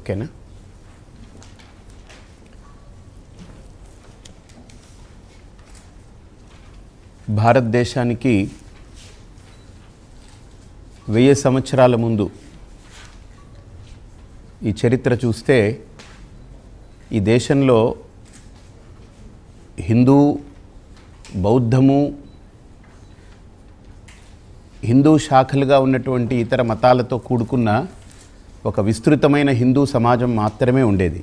ఓకేనా? భారతదేశానికి 1000 సంవత్సరాల ముందు ఈ చరిత్ర చూస్తే ఈ దేశంలో హిందూ, బౌద్ధము, హిందూ శాఖలుగా ఉన్నటువంటి ఇతర మతాలతో కూడుకున్న ఒక విస్తృతమైన హిందూ సమాజం మాత్రమే ఉండేది.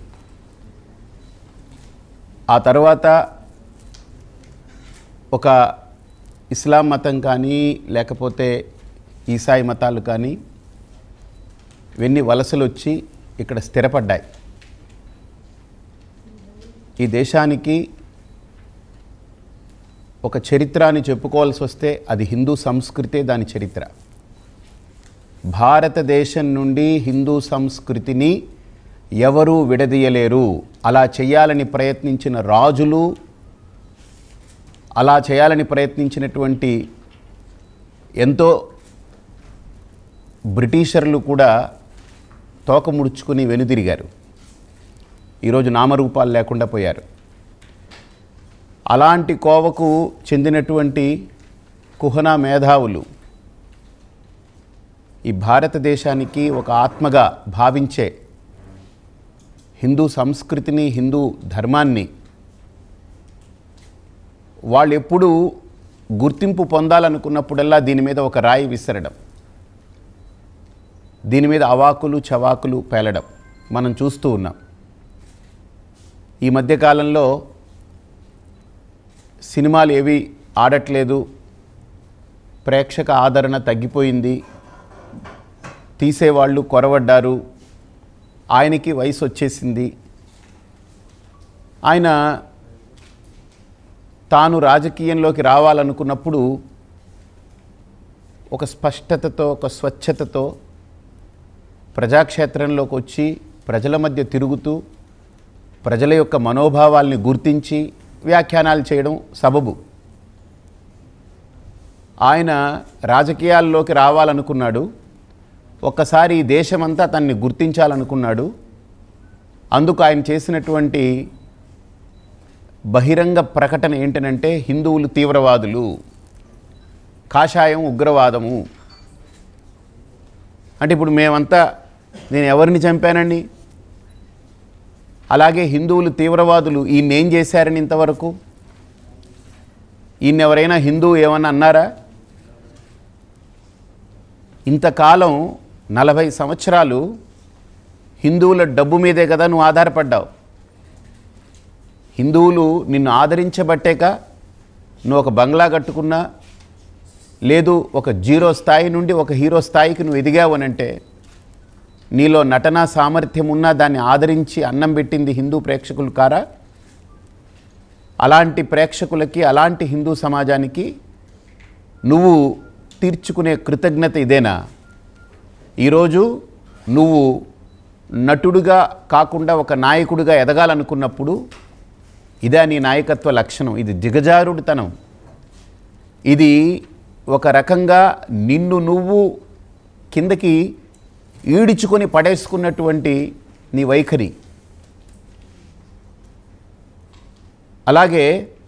ఆ తర్వాత ఒక ఇస్లాం మతం కానీ లేకపోతే ఈసాయి మతాలు కానీ ఇవన్నీ వలసలు వచ్చి ఇక్కడ స్థిరపడ్డాయి. ఈ దేశానికి ఒక చరిత్ర అని చెప్పుకోవాల్సి వస్తే అది హిందూ సంస్కృతే దాని చరిత్ర. భారతదేశం నుండి హిందూ సంస్కృతిని ఎవరూ విడదీయలేరు. అలా చేయాలని ప్రయత్నించిన రాజులు, అలా చేయాలని ప్రయత్నించినటువంటి ఎంతో బ్రిటిషర్లు కూడా తోక ముడుచుకుని వెనుదిరిగారు. ఈరోజు నామరూపాలు లేకుండా పోయారు. అలాంటి కోవకు చెందినటువంటి కుహనా మేధావులు ఈ భారతదేశానికి ఒక ఆత్మగా భావించే హిందూ సంస్కృతిని, హిందూ ధర్మాన్ని వాళ్ళు ఎప్పుడూ గుర్తింపు పొందాలనుకున్నప్పుడల్లా దీని మీద ఒక రాయి విసరడం, దీని మీద అవాకులు చవాకులు పేలడం మనం చూస్తూ ఉన్నాం. ఈ మధ్యకాలంలో సినిమాలు ఏవి ఆడట్లేదు, ప్రేక్షక ఆదరణ తగ్గిపోయింది, తీసేవాళ్ళు కొరవడ్డారు, ఆయనకి వయసు వచ్చేసింది, ఆయన తాను రాజకీయంలోకి రావాలనుకున్నప్పుడు ఒక స్పష్టతతో, ఒక స్వచ్ఛతతో ప్రజాక్షేత్రంలోకి వచ్చి ప్రజల మధ్య తిరుగుతూ ప్రజల యొక్క మనోభావాల్ని గుర్తించి వ్యాఖ్యానాలు చేయడం సబబు. ఆయన రాజకీయాల్లోకి రావాలనుకున్నాడు. ఒక్కసారి దేశమంతా తనని గుర్తించాలనుకున్నాడు. అందుకు ఆయన చేసినటువంటి బహిరంగ ప్రకటన ఏంటనంటే హిందువులు తీవ్రవాదులు, కాషాయం ఉగ్రవాదము. అంటే ఇప్పుడు మేమంతా, నేను ఎవరిని చంపానండి, అలాగే హిందువులు తీవ్రవాదులు ఈయన్నేం చేశారని ఇంతవరకు ఈయన ఎవరైనా హిందువు ఏమన్నా అన్నారా? ఇంతకాలం 40 సంవత్సరాలు హిందువుల డబ్బు మీదే కదా నువ్వు ఆధారపడ్డావు. హిందువులు నిన్ను ఆదరించబట్టేక నువ్వు ఒక బంగ్లా కట్టుకున్నా, లేదు ఒక జీరో స్థాయి నుండి ఒక హీరో స్థాయికి నువ్వు ఎదిగావు అనంటే, నీలో నటనా సామర్థ్యం ఉన్నా దాన్ని ఆదరించి అన్నం పెట్టింది హిందూ ప్రేక్షకులు కారా? అలాంటి ప్రేక్షకులకి, అలాంటి హిందూ సమాజానికి నువ్వు తీర్చుకునే కృతజ్ఞత ఇదేనా? ఈరోజు నువ్వు నటుడుగా కాకుండా ఒక నాయకుడిగా ఎదగాలనుకున్నప్పుడు ఇదే నీ నాయకత్వ లక్షణం. ఇది దిగజారుడుతనం. ఇది ఒక రకంగా నిన్ను నువ్వు కిందకి ఈడ్చుకొని పడేసుకున్నటువంటి నీ వైఖరి. అలాగే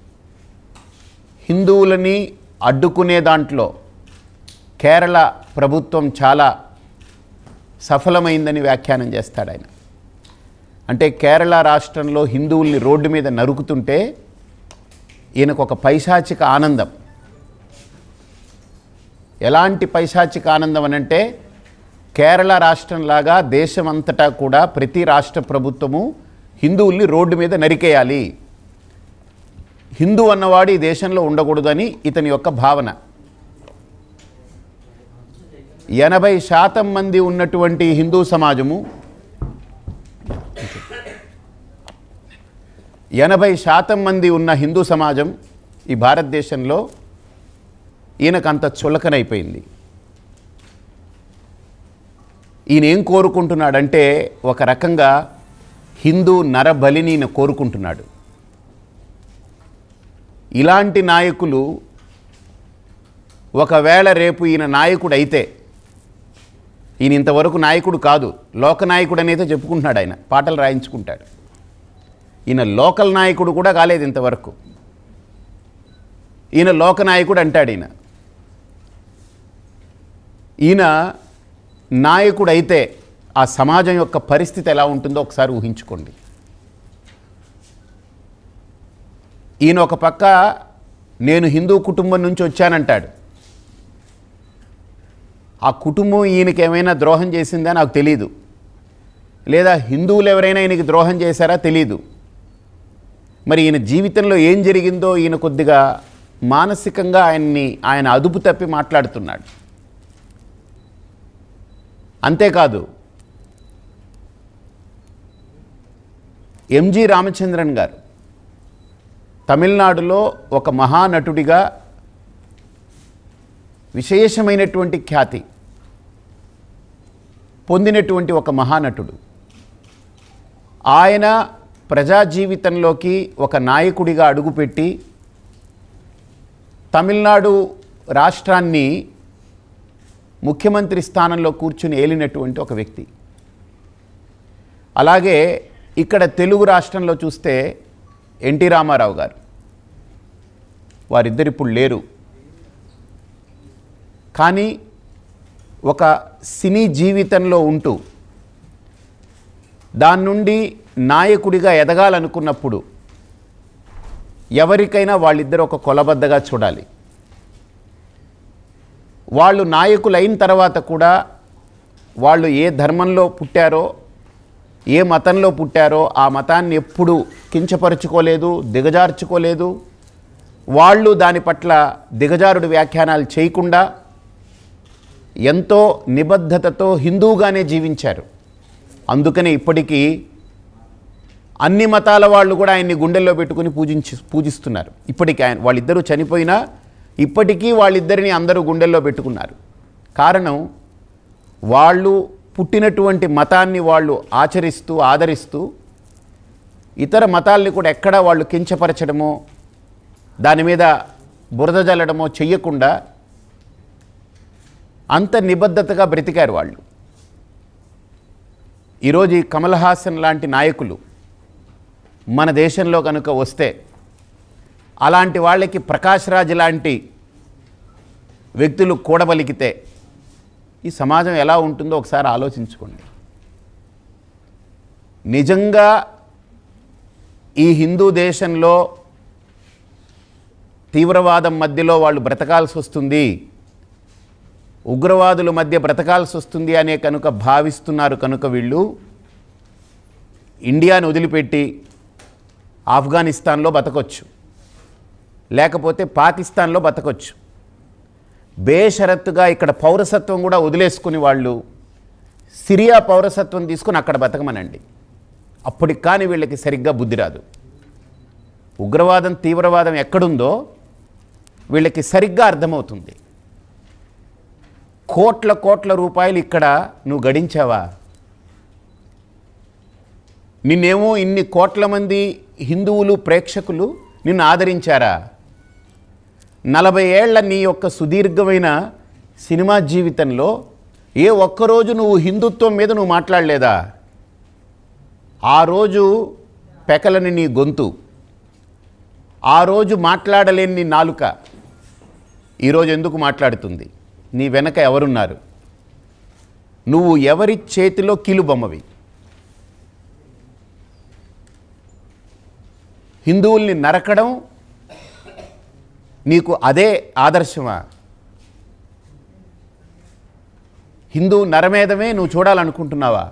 హిందువులని అడ్డుకునే దాంట్లో కేరళ ప్రభుత్వం చాలా సఫలమైందని వ్యాఖ్యానం చేస్తాడు ఆయన. అంటే కేరళ రాష్ట్రంలో హిందువుల్ని రోడ్డు మీద నరుకుతుంటే ఈయనకు ఒక పైశాచిక ఆనందం. ఎలాంటి పైశాచిక ఆనందం అనంటే, కేరళ రాష్ట్రంలాగా దేశమంతటా కూడా ప్రతి రాష్ట్ర ప్రభుత్వము హిందువుల్ని రోడ్డు మీద నరికేయాలి, హిందూ అన్నవాడు ఈ దేశంలో ఉండకూడదని ఇతని యొక్క భావన. 80% మంది ఉన్నటువంటి హిందూ సమాజము, 80% మంది ఉన్న హిందూ సమాజం ఈ భారతదేశంలో ఈయనకంత చులకనైపోయింది. ఈయన ఏం కోరుకుంటున్నాడంటే, ఒక రకంగా హిందూ నరబలిని ఈయన కోరుకుంటున్నాడు. ఇలాంటి నాయకులు ఒకవేళ రేపు ఈయన నాయకుడు అయితే ఈయన ఇంతవరకు నాయకుడు కాదు, లోకనాయకుడు అనేది చెప్పుకుంటున్నాడు. ఆయన పాటలు రాయించుకుంటాడు. ఈయన లోకల్ నాయకుడు కూడా కాలేదు ఇంతవరకు. ఈయన లోకనాయకుడు అంటాడు. ఈయన నాయకుడు అయితే ఆ సమాజం యొక్క పరిస్థితి ఎలా ఉంటుందో ఒకసారి ఊహించుకోండి. ఈయన ఒక పక్క నేను హిందూ కుటుంబం నుంచి వచ్చానంటాడు. ఆ కుటుంబం ఈయనకి ఏమైనా ద్రోహం చేసిందా నాకు తెలీదు, లేదా హిందువులు ఎవరైనా ఈయనకి ద్రోహం చేశారా తెలీదు. మరి ఈయన జీవితంలో ఏం జరిగిందో ఈయన కొద్దిగా మానసికంగా ఆయన అదుపు తప్పి మాట్లాడుతున్నాడు. అంతేకాదు, ఎంజి రామచంద్రన్ గారు తమిళనాడులో ఒక మహానటుడిగా విశేషమైనటువంటి ఖ్యాతి పొందినటువంటి ఒక మహానటుడు. ఆయన ప్రజా జీవితంలోకి ఒక నాయకుడిగా అడుగుపెట్టి తమిళనాడు రాష్ట్రాన్ని ముఖ్యమంత్రి స్థానంలో కూర్చుని ఏలినటువంటి ఒక వ్యక్తి. అలాగే ఇక్కడ తెలుగు రాష్ట్రంలో చూస్తే ఎన్టీ రామారావు గారు, వారిద్దరు ఇప్పుడు లేరు. కానీ ఒక సినీ జీవితంలో ఉంటూ దాని నుండి నాయకుడిగా ఎదగాలనుకున్నప్పుడు ఎవరికైనా వాళ్ళిద్దరు ఒక కొలబద్దగా చూడాలి. వాళ్ళు నాయకులైన తర్వాత కూడా వాళ్ళు ఏ ధర్మంలో పుట్టారో, ఏ మతంలో పుట్టారో ఆ మతాన్ని ఎప్పుడూ కించపరుచుకోలేదు, దిగజార్చుకోలేదు. వాళ్ళు దాని పట్ల దిగజారుడు వ్యాఖ్యానాలు చేయకుండా ఎంతో నిబద్ధతతో హిందూగానే జీవించారు. అందుకనే ఇప్పటికీ అన్ని మతాల వాళ్ళు కూడా ఆయన్ని గుండెల్లో పెట్టుకుని పూజిస్తున్నారు. ఇప్పటికీ వాళ్ళిద్దరూ చనిపోయినా ఇప్పటికీ వాళ్ళిద్దరిని అందరూ గుండెల్లో పెట్టుకున్నారు. కారణం, వాళ్ళు పుట్టినటువంటి మతాన్ని వాళ్ళు ఆచరిస్తూ ఆదరిస్తూ ఇతర మతాల్ని కూడా ఎక్కడా వాళ్ళు కించపరచడమో దాని మీద బురద జల్లడమో చెయ్యకుండా అంత నిబద్ధతగా బ్రతికారు వాళ్ళు. ఈరోజు ఈ కమల్ హాసన్ లాంటి నాయకులు మన దేశంలో కనుక వస్తే, అలాంటి వాళ్ళకి ప్రకాష్ రాజ్ లాంటి వ్యక్తులు కూడబలికితే ఈ సమాజం ఎలా ఉంటుందో ఒకసారి ఆలోచించుకోండి. నిజంగా ఈ హిందూ దేశంలో తీవ్రవాదం మధ్యలో వాళ్ళు బ్రతకాల్సి వస్తుంది, ఉగ్రవాదుల మధ్య బ్రతకాల్సి వస్తుంది అనే కనుక భావిస్తున్నారు కనుక వీళ్ళు ఇండియాను వదిలిపెట్టి ఆఫ్ఘనిస్తాన్లో బతకొచ్చు, లేకపోతే పాకిస్తాన్లో బతకొచ్చు. బేషరత్తుగా ఇక్కడ పౌరసత్వం కూడా వదిలేసుకుని వాళ్ళు సిరియా పౌరసత్వం తీసుకుని అక్కడ బతకమనండి. అప్పటికి కానీ వీళ్ళకి సరిగ్గా బుద్ధి రాదు. ఉగ్రవాదం, తీవ్రవాదం ఎక్కడుందో వీళ్ళకి సరిగ్గా అర్థమవుతుంది. కోట్ల కోట్ల రూపాయలు ఇక్కడ నువ్వు గడించావా? నిన్నేమో ఇన్ని కోట్ల మంది హిందువులు ప్రేక్షకులు నిన్ను ఆదరించారా? 40 ఏళ్ల నీ యొక్క సుదీర్ఘమైన సినిమా జీవితంలో ఏ ఒక్కరోజు నువ్వు హిందుత్వం మీద నువ్వు మాట్లాడలేదా? ఆ రోజు పెకలని నీ గొంతు, ఆ రోజు మాట్లాడలేని నీ నాలుక ఈరోజు ఎందుకు మాట్లాడుతుంది? నీ వెనక ఎవరున్నారు? నువ్వు ఎవరి చేతిలో కీలుబొమ్మవి? హిందువుల్ని నరకడం నీకు అదే ఆదర్శమా? హిందూ నరమేధమే నువ్వు చూడాలనుకుంటున్నావా?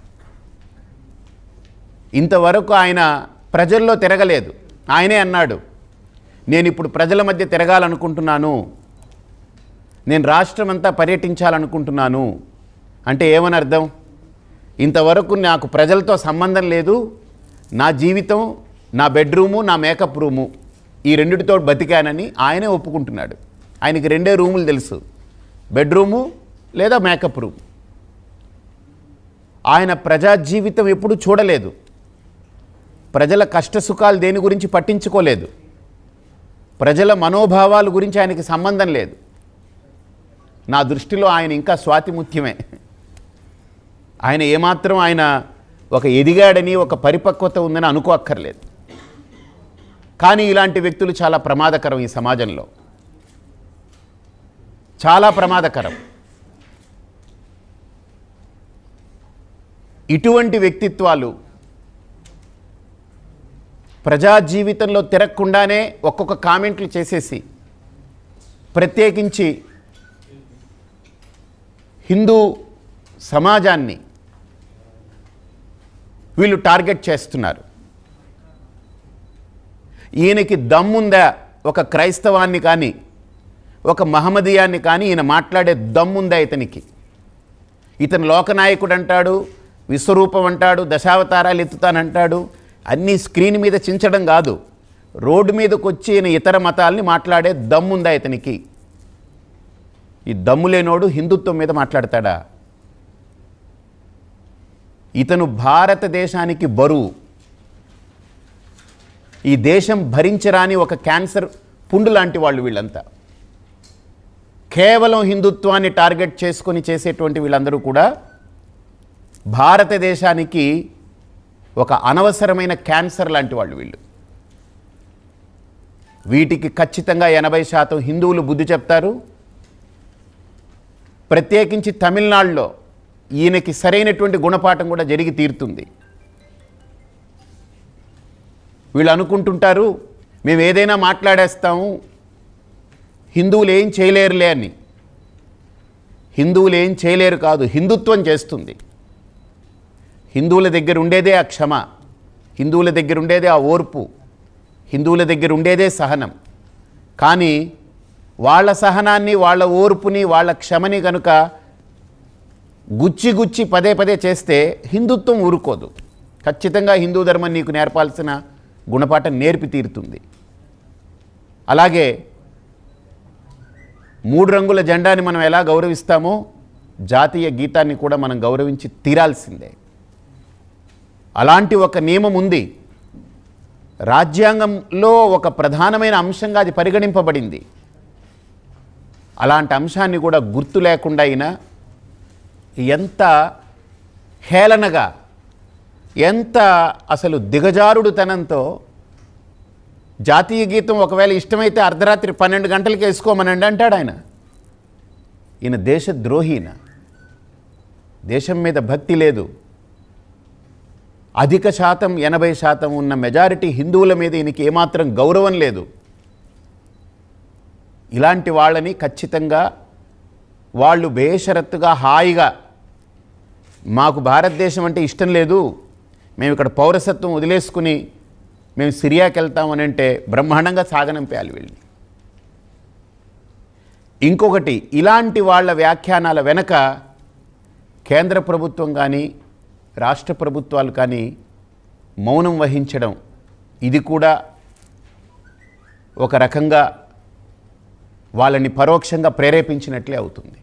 ఇంతవరకు ఆయన ప్రజల్లో తిరగలేదు. ఆయనే అన్నాడు, నేను ఇప్పుడు ప్రజల మధ్య తిరగాలనుకుంటున్నాను, నేను రాష్ట్రమంతా పర్యటించాలనుకుంటున్నాను. అంటే ఏమని అర్థం? ఇంతవరకు నాకు ప్రజలతో సంబంధం లేదు, నా జీవితం నా బెడ్రూము, నా మేకప్ రూము, ఈ రెండిటితో బతికానని ఆయనే ఒప్పుకుంటున్నాడు. ఆయనకి 2 రూములు తెలుసు, బెడ్రూము లేదా మేకప్ రూమ్. ఆయన ప్రజా జీవితం ఎప్పుడు చూడలేదు, ప్రజల కష్టసుఖాలు దేని గురించి పట్టించుకోలేదు, ప్రజల మనోభావాల గురించి ఆయనకి సంబంధం లేదు. నా దృష్టిలో ఆయన ఇంకా స్వాతి ముత్యమే. ఆయన ఏమాత్రం ఆయన ఒక ఎదిగాడని ఒక పరిపక్వత ఉందని అనుకోక్కర్లేదు. కానీ ఇలాంటి వ్యక్తులు చాలా ప్రమాదకరం ఈ సమాజంలో, చాలా ప్రమాదకరం. ఇటువంటి వ్యక్తిత్వాలు ప్రజా జీవితంలో తిరగకుండానే ఒక్కొక్క కామెంట్లు చేసేసి ప్రత్యేకించి హిందూ సమాజాన్ని వీళ్ళు టార్గెట్ చేస్తున్నారు. ఈయనకి దమ్ముందా ఒక క్రైస్తవాన్ని కానీ ఒక మహమ్మదీయాన్ని కానీ ఈయన మాట్లాడే దమ్ముందా ఇతనికి? ఇతను లోకనాయకుడు అంటాడు, విశ్వరూపం అంటాడు, దశావతారాలు ఎత్తుతానంటాడు. అన్నీ స్క్రీన్ మీద చించడం కాదు, రోడ్డు మీదకి వచ్చి ఈయన ఇతర మతాల్ని మాట్లాడే దమ్ముందా ఇతనికి? ఈ దమ్ము లేనోడు హిందుత్వం మీద మాట్లాడతాడా? ఇతను భారతదేశానికి బరువు. ఈ దేశం భరించరాని ఒక క్యాన్సర్ పుండు లాంటి వాళ్ళు వీళ్ళంతా. కేవలం హిందుత్వాన్ని టార్గెట్ చేసుకొని చేసేటువంటి వీళ్ళందరూ కూడా భారతదేశానికి ఒక అనవసరమైన క్యాన్సర్ లాంటి వాళ్ళు వీళ్ళు. వీటికి ఖచ్చితంగా 80% హిందువులు బుద్ధి చెప్తారు. ప్రత్యేకించి తమిళనాడులో ఈయనకి సరైనటువంటి గుణపాఠం కూడా జరిగి తీరుతుంది. వీళ్ళు అనుకుంటుంటారు మేము ఏదైనా మాట్లాడేస్తాము, హిందువులు ఏం చేయలేరులే అని. హిందువులు ఏం చేయలేరు కాదు, హిందుత్వం చేస్తుంది. హిందువుల దగ్గర ఉండేదే ఆ క్షమ, హిందువుల దగ్గర ఉండేదే ఆ ఓర్పు, హిందువుల దగ్గర ఉండేదే సహనం. కానీ వాళ్ళ సహనాన్ని, వాళ్ళ ఓర్పుని, వాళ్ళ క్షమని కనుక గుచ్చి గుచ్చి పదే పదే చేస్తే హిందుత్వం ఊరుకోదు. ఖచ్చితంగా హిందూ ధర్మం నీకు నేర్పాల్సిన గుణపాఠం నేర్పి తీరుతుంది. అలాగే 3 రంగుల జెండాని మనం ఎలా గౌరవిస్తామో జాతీయ గీతాన్ని కూడా మనం గౌరవించి తీరాల్సిందే. అలాంటి ఒక నియమం ఉంది. రాజ్యాంగంలో ఒక ప్రధానమైన అంశంగా అది పరిగణింపబడింది. అలాంటి అంశాన్ని కూడా గుర్తు లేకుండా అయినా ఎంత హేళనగా, ఎంత అసలు దిగజారుడుతనంతో జాతీయ గీతం ఒకవేళ ఇష్టమైతే అర్ధరాత్రి 12 గంటలకి వేసుకోమనండి అంటాడు ఆయన. ఈయన దేశద్రోహీన, దేశం మీద భక్తి లేదు. అధిక శాతం 80% ఉన్న మెజారిటీ హిందువుల మీద ఈయనకి ఏమాత్రం గౌరవం లేదు. ఇలాంటి వాళ్ళని ఖచ్చితంగా వాళ్ళు బేషరత్తుగా హాయిగా మాకు భారతదేశం అంటే ఇష్టం లేదు, మేము ఇక్కడ పౌరసత్వం వదిలేసుకుని మేము సిరియాకి వెళ్తామని అంటే బ్రహ్మాండంగా సాగనంపేయాలి వీళ్ళని. ఇంకొకటి, ఇలాంటి వాళ్ళ వ్యాఖ్యానాల వెనక కేంద్ర ప్రభుత్వం కానీ రాష్ట్ర ప్రభుత్వాలు కానీ మౌనం వహించడం, ఇది కూడా ఒక రకంగా వాళ్ళని పరోక్షంగా ప్రేరేపించినట్లే అవుతుంది.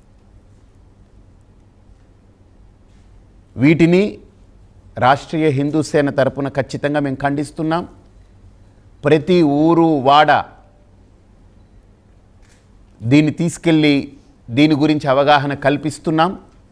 వీటిని రాష్ట్రీయ హిందూ సేన తరపున ఖచ్చితంగా మేము ఖండిస్తున్నాం. ప్రతి ఊరు వాడ దీన్ని తీసుకెళ్ళి దీని గురించి అవగాహన కల్పిస్తున్నాం.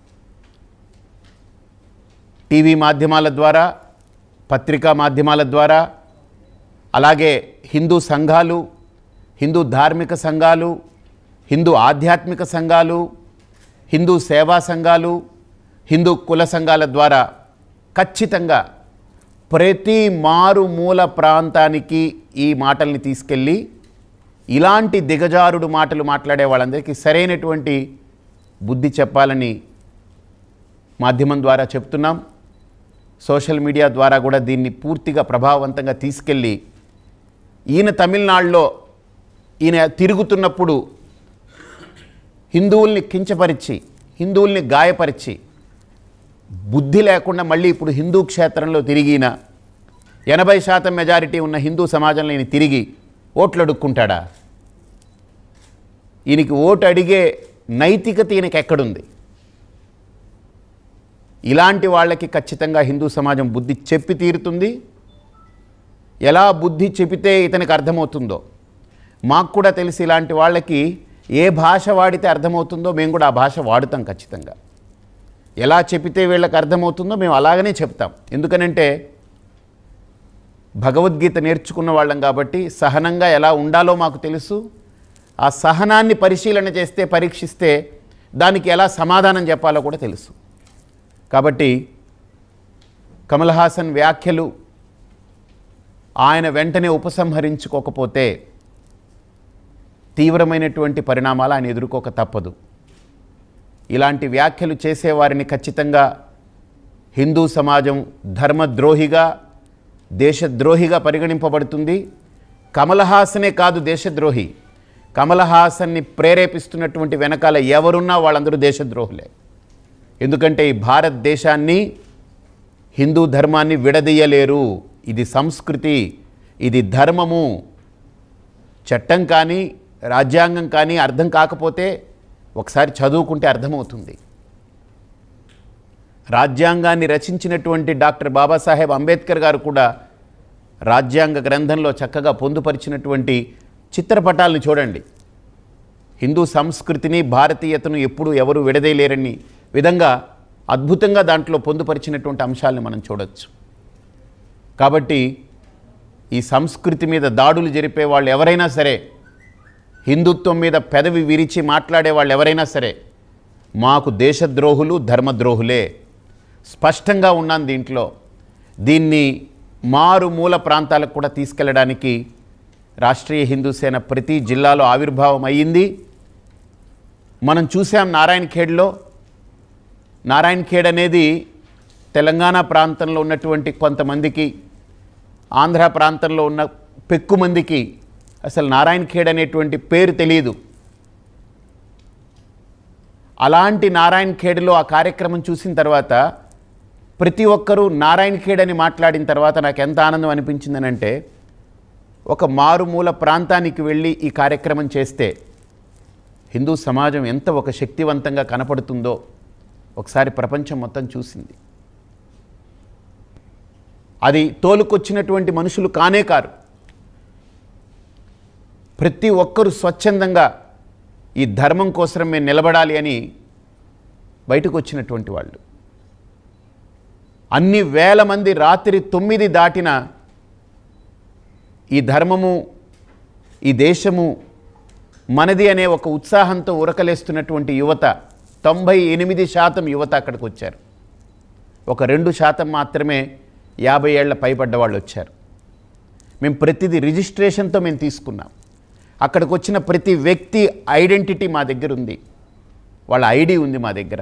టీవీ మాధ్యమాల ద్వారా, పత్రికా మాధ్యమాల ద్వారా, అలాగే హిందూ సంఘాలు, హిందూ ధార్మిక సంఘాలు, హిందూ ఆధ్యాత్మిక సంఘాలు, హిందూ సేవా సంఘాలు, హిందూ కుల సంఘాల ద్వారా ఖచ్చితంగా ప్రతి మారుమూల ప్రాంతానికి ఈ మాటల్ని తీసుకెళ్ళి ఇలాంటి దిగజారుడు మాటలు మాట్లాడే వాళ్ళందరికీ సరైనటువంటి బుద్ధి చెప్పాలని మాధ్యమం ద్వారా చెప్తున్నాం. సోషల్ మీడియా ద్వారా కూడా దీన్ని పూర్తిగా ప్రభావవంతంగా తీసుకెళ్ళి ఈయన తమిళనాడులో ఈయన తిరుగుతున్నప్పుడు హిందువుల్ని కించపరిచి, హిందువుల్ని గాయపరిచి, బుద్ధి లేకుండా మళ్ళీ ఇప్పుడు హిందూ క్షేత్రంలో తిరిగిన 80% మెజారిటీ ఉన్న హిందూ సమాజంలో ఈయన తిరిగి ఓట్లు అడుక్కుంటాడా? ఈయనకి ఓటు అడిగే నైతికత ఈయనకి ఎక్కడుంది? ఇలాంటి వాళ్ళకి ఖచ్చితంగా హిందూ సమాజం బుద్ధి చెప్పి తీరుతుంది. ఎలా బుద్ధి చెబితే ఇతనికి అర్థమవుతుందో మాకు కూడా తెలిసి, ఇలాంటి వాళ్ళకి ఏ భాష వాడితే అర్థమవుతుందో మేము కూడా ఆ భాష వాడుతాం ఖచ్చితంగా. ఎలా చెబితే వీళ్ళకి అర్థమవుతుందో మేము అలాగనే చెప్తాం. ఎందుకనంటే భగవద్గీత నేర్చుకున్న వాళ్ళం కాబట్టి సహనంగా ఎలా ఉండాలో మాకు తెలుసు. ఆ సహనాన్ని పరిశీలన చేస్తే, పరీక్షిస్తే దానికి ఎలా సమాధానం చెప్పాలో కూడా తెలుసు. కాబట్టి కమల్ హాసన్ వ్యాఖ్యలు ఆయన వెంటనే ఉపసంహరించుకోకపోతే తీవ్రమైనటువంటి పరిణామాలు ఆయన ఎదుర్కోక తప్పదు. ఇలాంటి వ్యాఖ్యలు చేసేవారిని ఖచ్చితంగా హిందూ సమాజం ధర్మద్రోహిగా, దేశద్రోహిగా పరిగణింపబడుతుంది. కమల్ హాసనే కాదు దేశద్రోహి, కమల్ హాసన్ని ప్రేరేపిస్తున్నటువంటి వెనకాల ఎవరున్నా వాళ్ళందరూ దేశద్రోహులే. ఎందుకంటే ఈ భారతదేశాన్ని, హిందూ ధర్మాన్ని విడదీయలేరు. ఇది సంస్కృతి, ఇది ధర్మము. చట్టం కానీ రాజ్యాంగం కానీ అర్థం కాకపోతే ఒకసారి చదువుకుంటే అర్థమవుతుంది. రాజ్యాంగాన్ని రచించినటువంటి డాక్టర్ బాబాసాహెబ్ అంబేద్కర్ గారు కూడా రాజ్యాంగ గ్రంథంలో చక్కగా పొందుపరిచినటువంటి చిత్రపటాలను చూడండి. హిందూ సంస్కృతిని, భారతీయతను ఎప్పుడు ఎవరు విడదీయలేరని విధంగా అద్భుతంగా దాంట్లో పొందుపరిచినటువంటి అంశాలను మనం చూడొచ్చు. కాబట్టి ఈ సంస్కృతి మీద దాడులు జరిపే వాళ్ళు ఎవరైనా సరే, హిందుత్వం మీద పెదవి విరిచి మాట్లాడే వాళ్ళు ఎవరైనా సరే మాకు దేశద్రోహులు, ధర్మద్రోహులే. స్పష్టంగా ఉన్నాను దీంట్లో. దీన్ని మారుమూల ప్రాంతాలకు కూడా తీసుకెళ్ళడానికి రాష్ట్రీయ హిందూ సేన ప్రతి జిల్లాలో ఆవిర్భావం అయ్యింది. మనం చూసాం నారాయణఖేడ్లో. నారాయణఖేడ్ అనేది తెలంగాణ ప్రాంతంలో ఉన్నటువంటి కొంతమందికి, ఆంధ్ర ప్రాంతంలో ఉన్న పెక్కుమందికి అసలు నారాయణఖేడ్ అనేటువంటి పేరు తెలియదు. అలాంటి నారాయణఖేడ్లో ఆ కార్యక్రమం చూసిన తర్వాత ప్రతి ఒక్కరూ నారాయణఖేడ్ అని మాట్లాడిన తర్వాత నాకు ఎంత ఆనందం అనిపించిందనంటే, ఒక మారుమూల ప్రాంతానికి వెళ్ళి ఈ కార్యక్రమం చేస్తే హిందూ సమాజం ఎంత ఒక శక్తివంతంగా కనపడుతుందో ఒకసారి ప్రపంచం మొత్తం చూసింది. అది తోలుకొచ్చినటువంటి మనుషులు కానే కారు. ప్రతి ఒక్కరూ స్వచ్ఛందంగా ఈ ధర్మం కోసం మేము నిలబడాలి అని బయటకు వచ్చినటువంటి వాళ్ళు. అన్ని వేల మంది రాత్రి 9 దాటిన ఈ ధర్మము, ఈ దేశము మనది అనే ఒక ఉత్సాహంతో ఉరకలేస్తున్నటువంటి యువత, 98% యువత అక్కడికి వచ్చారు. ఒక 2% మాత్రమే 50 ఏళ్ల పైబడ్డ వాళ్ళు వచ్చారు. మేము ప్రతిదీ రిజిస్ట్రేషన్తో మేము తీసుకున్నాం. అక్కడికి వచ్చిన ప్రతి వ్యక్తి ఐడెంటిటీ మా దగ్గర ఉంది, వాళ్ళ ఐడి ఉంది మా దగ్గర.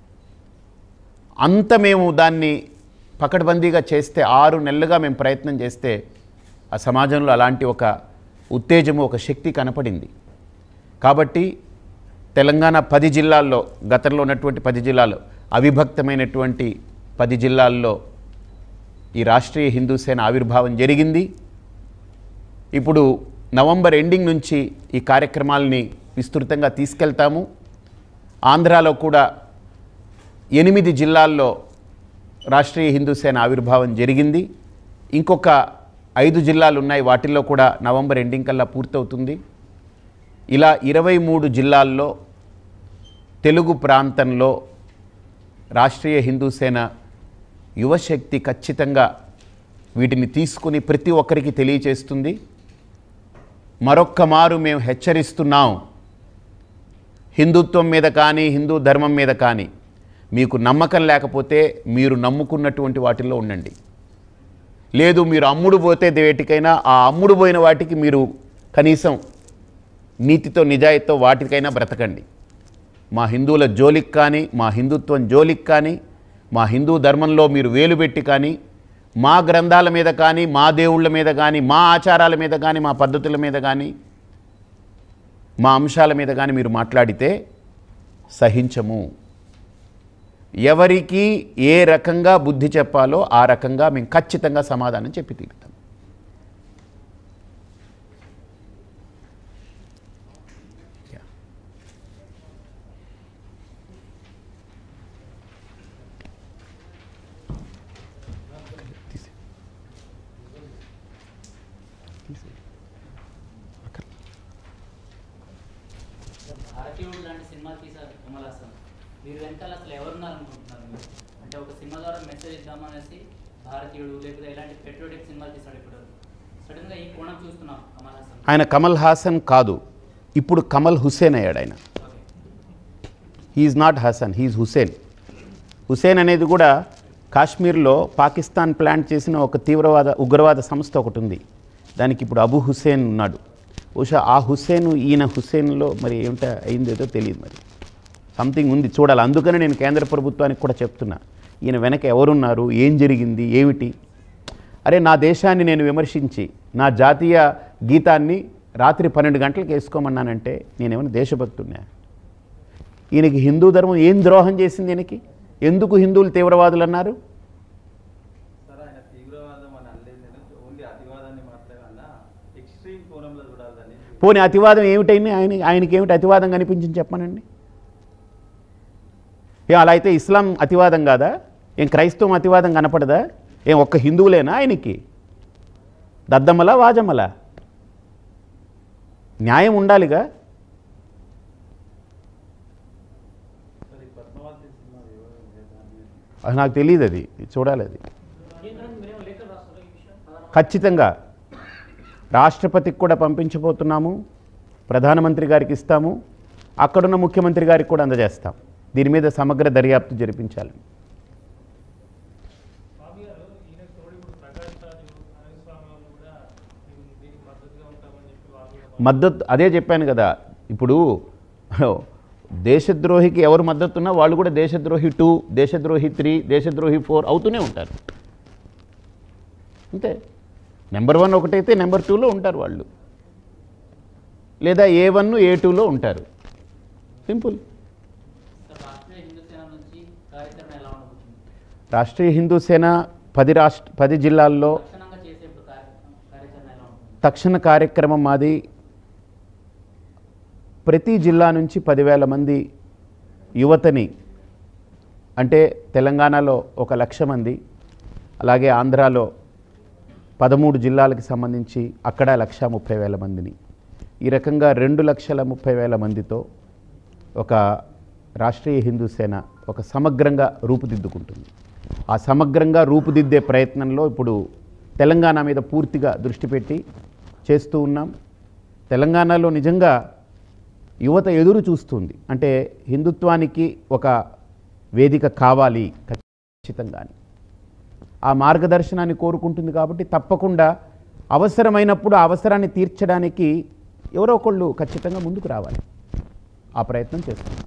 అంత మేము దాన్ని పకడ్బందీగా చేస్తే, 6 నెలలుగా మేము ప్రయత్నం చేస్తే ఆ సమాజంలో అలాంటి ఒక ఉత్తేజము, ఒక శక్తి కనపడింది. కాబట్టి తెలంగాణ 10 జిల్లాల్లో, గతంలో ఉన్నటువంటి 10 జిల్లాల్లో, అవిభక్తమైనటువంటి 10 జిల్లాల్లో ఈ రాష్ట్రీయ హిందూ సేన ఆవిర్భావం జరిగింది. ఇప్పుడు నవంబర్ ఎండింగ్ నుంచి ఈ కార్యక్రమాలని విస్తృతంగా తీసుకెళ్తాము. ఆంధ్రాలో కూడా 8 జిల్లాల్లో రాష్ట్రీయ హిందూ సేన ఆవిర్భావం జరిగింది. ఇంకొక 5 జిల్లాలు ఉన్నాయి, వాటిల్లో కూడా నవంబర్ ఎండింగ్ కల్లా పూర్తవుతుంది. ఇలా 23 జిల్లాల్లో తెలుగు ప్రాంతంలో రాష్ట్రీయ హిందూ సేన యువశక్తి ఖచ్చితంగా వీటిని తీసుకుని ప్రతి ఒక్కరికి తెలియచేస్తుంది. మరొక్క మారు మేము హెచ్చరిస్తున్నాం, హిందుత్వం మీద కానీ, హిందూ ధర్మం మీద కానీ మీకు నమ్మకం లేకపోతే మీరు నమ్ముకున్నటువంటి వాటిల్లో ఉండండి. లేదు, మీరు అమ్ముడు పోతే వేటికైనా, ఆ అమ్ముడు పోయిన వాటికి మీరు కనీసం నీతితో, నిజాయితీతో వాటికైనా బ్రతకండి. మా హిందువుల జోలికి కానీ, మా హిందుత్వం జోలికి కానీ, మా హిందూ ధర్మంలో మీరు వేలు పెట్టి కానీ, మా గ్రంథాల మీద కానీ, మా దేవుళ్ళ మీద కానీ, మా ఆచారాల మీద కానీ, మా పద్ధతుల మీద కానీ, మా అంశాల మీద కానీ మీరు మాట్లాడితే సహించము. ఎవరికి ఏ రకంగా బుద్ధి చెప్పాలో ఆ రకంగా మేము ఖచ్చితంగా సమాధానం చెప్పి తీరుతాం. భారతీయుడు లాంటి సినిమా తీశారు కమల్ హాసన్. మీరు వెనకాల అసలు ఎవరున్నారనుకుంటున్నారు మీరు? అంటే ఒక సినిమా ద్వారా మెసేజ్ ఇద్దామనేసి భారతీయుడు లేకపోతే ఇలాంటి పెట్రోటిక్ సినిమాలు తీసాడు. ఇప్పుడు సడన్గా ఈ కోణం చూస్తున్నాం కమల్ హాసన్. ఆయన కమల్ హాసన్ కాదు, ఇప్పుడు కమల్ హుస్సేన్ అయ్యాడు ఆయన. He's not Haasan, he's Hussain. Hussain అనేది కూడా కాశ్మీర్లో పాకిస్తాన్ ప్లాంట్ చేసిన ఒక ఉగ్రవాద సంస్థ ఒకటి ఉంది. దానికి ఇప్పుడు అబు హుస్సేన్ ఉన్నాడు. బహుశా ఆ హుస్సేన్ ఈయన హుస్సేన్లో మరి ఏమిటో అయిందేదో తెలియదు, మరి సంథింగ్ ఉంది, చూడాలి. అందుకని నేను కేంద్ర ప్రభుత్వానికి కూడా చెప్తున్నా, ఈయన వెనక ఎవరున్నారు, ఏం జరిగింది, ఏమిటి. అరే నా దేశాన్ని నేను విమర్శించి నా జాతీయ గీతాన్ని రాత్రి 12 గంటలకు వేసుకోమన్నానంటే నేనేమైనా దేశభక్తున్నా? ఈయనకి హిందూ ధర్మం ఏం ద్రోహం చేసింది? ఈయనకి ఎందుకు హిందువులు తీవ్రవాదులు అన్నారు? పోనీ అతివాదం ఏమిటైంది? ఆయనకి ఏమిటి అతివాదం కనిపించింది చెప్పానండి. అలా అయితే ఇస్లాం అతివాదం కాదా? ఏం క్రైస్తవం అతివాదం కనపడదా? ఏం ఒక్క హిందువులేనా ఆయనకి? దద్దమ్మలా వాజమ్మలా? న్యాయం ఉండాలిగా. నాకు తెలియదు, అది చూడాలి. అది ఖచ్చితంగా రాష్ట్రపతికి కూడా పంపించబోతున్నాము, ప్రధానమంత్రి గారికి ఇస్తాము, అక్కడున్న ముఖ్యమంత్రి గారికి కూడా అందజేస్తాం. దీని మీద సమగ్ర దర్యాప్తు జరిపించాలి. మద్దతు అదే చెప్పాను కదా. ఇప్పుడు దేశద్రోహికి ఎవరు మద్దతు ఉన్నా వాళ్ళు కూడా దేశద్రోహి 2, దేశద్రోహి 3, దేశద్రోహి 4 అవుతూనే ఉంటారు. అంతే. నెంబర్ 1 ఒకటైతే నెంబర్ 2లో ఉంటారు వాళ్ళు, లేదా A1 A2లో ఉంటారు. సింపుల్. రాష్ట్రీయ హిందూ సేన 10 జిల్లాల్లో తక్షణ కార్యక్రమం మాది. ప్రతి జిల్లా నుంచి 10,000 మంది యువతని, అంటే తెలంగాణలో 1,00,000 మంది, అలాగే ఆంధ్రాలో 13 జిల్లాలకు సంబంధించి అక్కడ 1,30,000 మందిని, ఈ రకంగా 2,30,000 మందితో ఒక రాష్ట్రీయ హిందూ సేన ఒక సమగ్రంగా రూపుదిద్దుకుంటుంది. ఆ సమగ్రంగా రూపుదిద్దే ప్రయత్నంలో ఇప్పుడు తెలంగాణ మీద పూర్తిగా దృష్టి పెట్టి చేస్తూ ఉన్నాం. తెలంగాణలో నిజంగా యువత ఎదురు చూస్తుంది. అంటే హిందుత్వానికి ఒక వేదిక కావాలి ఖచ్చితంగా, ఆ మార్గదర్శనాన్ని కోరుకుంటుంది. కాబట్టి తప్పకుండా అవసరమైనప్పుడు ఆ అవసరాన్ని తీర్చడానికి ఎవరో ఒకళ్ళు ఖచ్చితంగా ముందుకు రావాలి. ఆ ప్రయత్నం చేస్తున్నాం.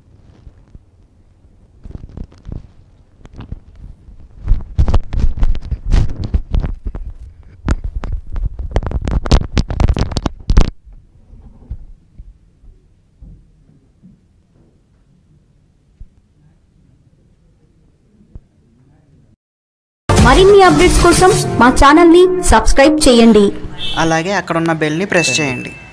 మరిన్ని అప్డేట్స్ కోసం మా ఛానల్ ని సబ్స్క్రైబ్ చేయండి. అలాగే అక్కడ ఉన్న బెల్ ని ప్రెస్ చేయండి.